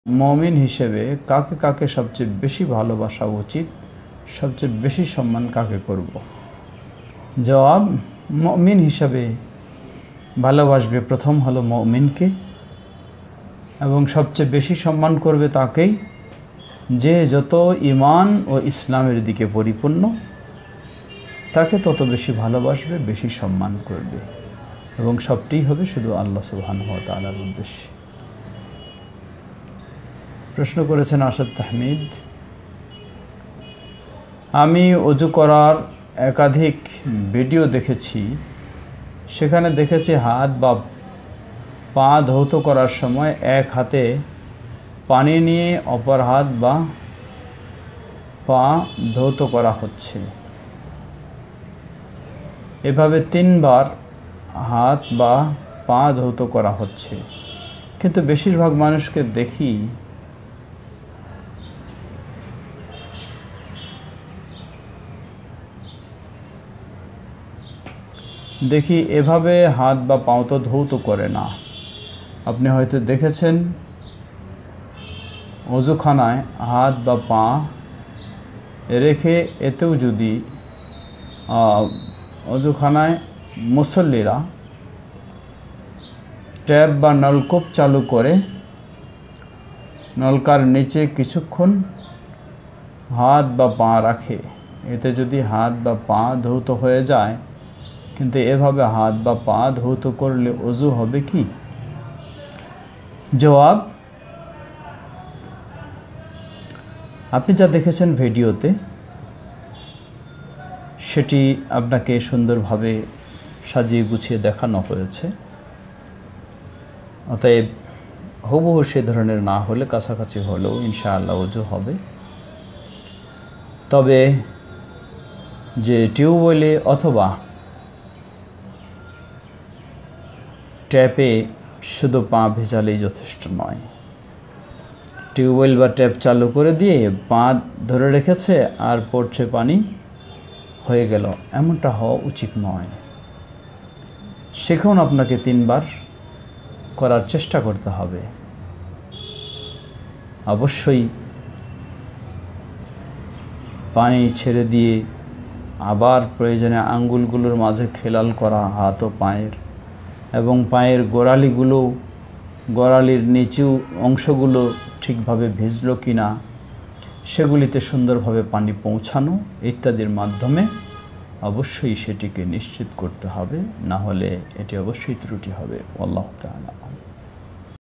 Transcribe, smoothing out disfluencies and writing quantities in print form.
মুমিন হিসেবে কাকে কাকে সবচেয়ে বেশি ভালোবাসা উচিত, সবচেয়ে বেশি সম্মান কাকে করব? জবাব, মুমিন হিসাবে ভালোবাসবে প্রথম হলো মুমিনকে, এবং সবচেয়ে বেশি সম্মান করবে তাকেই যে যত ঈমান ও ইসলামের দিকে পরিপূর্ণ, তাকে তত বেশি ভালোবাসবে, বেশি সম্মান করবে, এবং সবটাই হবে শুধু আল্লাহ সুবহানাহু ওয়া তাআলার উদ্দেশ্যে। প্রশ্ন করেছেন আসাদ তাহমিদ, আমি ওযু করার একাধিক ভিডিও দেখেছি, সেখানে দেখেছি হাত বা পা ধৌত করার সময় এক হাতে পানি নিয়ে অপর হাত বা পা ধৌত করা হচ্ছে। এভাবে 3 বার হাত বা পা ধৌত করা হচ্ছে, কিন্তু বেশিরভাগ মানুষকে দেখি এভাবে হাত বা পাও তো ধৌত করে না। আপনি হয়তো দেখেছেন ওযুখানায় হাত বা পা রেখে, এতেও যদি ওযুখানায় মুসল্লিরা ট্যাপ বা নলকূপ চালু করে নলকার নিচে কিছুক্ষণ হাত বা পা রাখে, এতে যদি হাত বা পা ধৌত হয়ে যায়, কিন্তু এভাবে হাত বা পা ধৌত করলে ওযু হবে কি? জবাব, আপনি যা দেখেছেন ভিডিওতে সেটি আপনাকে সুন্দরভাবে সাজিয়ে গুছিয়ে দেখানো হয়েছে। অতএব হুবহু সে ধরনের না হলে কাছাকাছি হলেও ইনশাআল্লাহ ওযু হবে। তবে যে টিউবওয়েলে অথবা ট্যাপে শুধু পা ভেজালেই যথেষ্ট নয়। টিউবওয়েল বা ট্যাপ চালু করে দিয়ে পা ধরে রেখেছে আর পড়ছে পানি, হয়ে গেল, এমনটা হওয়া উচিত নয়। সেখানে আপনাকে 3 বার করার চেষ্টা করতে হবে। অবশ্যই পানি ছেড়ে দিয়ে আবার প্রয়োজনে আঙ্গুলগুলোর মাঝে খেলাল করা হাত ও পায়ের, এবং পায়ের গোড়ালির নিচু অংশগুলো ঠিকভাবে ভিজলো কিনা সেগুলিতে সুন্দরভাবে পানি পৌঁছানো ইত্যাদির মাধ্যমে অবশ্যই সেটিকে নিশ্চিত করতে হবে, না হলে এটি অবশ্যই ত্রুটি হবে। আল্লাহু তাআলা।